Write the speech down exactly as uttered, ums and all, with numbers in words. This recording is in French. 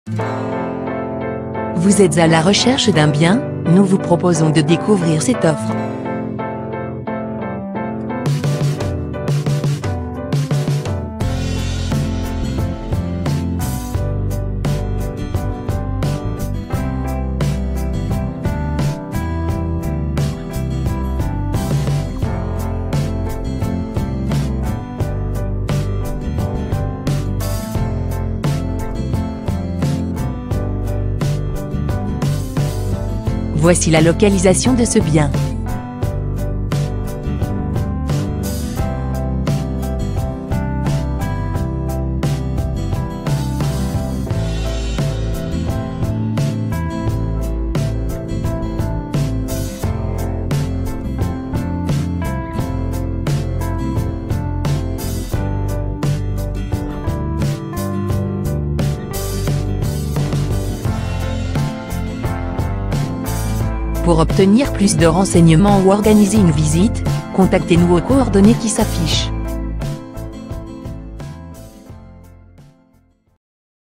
Vous êtes à la recherche d'un bien? Nous vous proposons de découvrir cette offre. Voici la localisation de ce bien. Pour obtenir plus de renseignements ou organiser une visite, contactez-nous aux coordonnées qui s'affichent.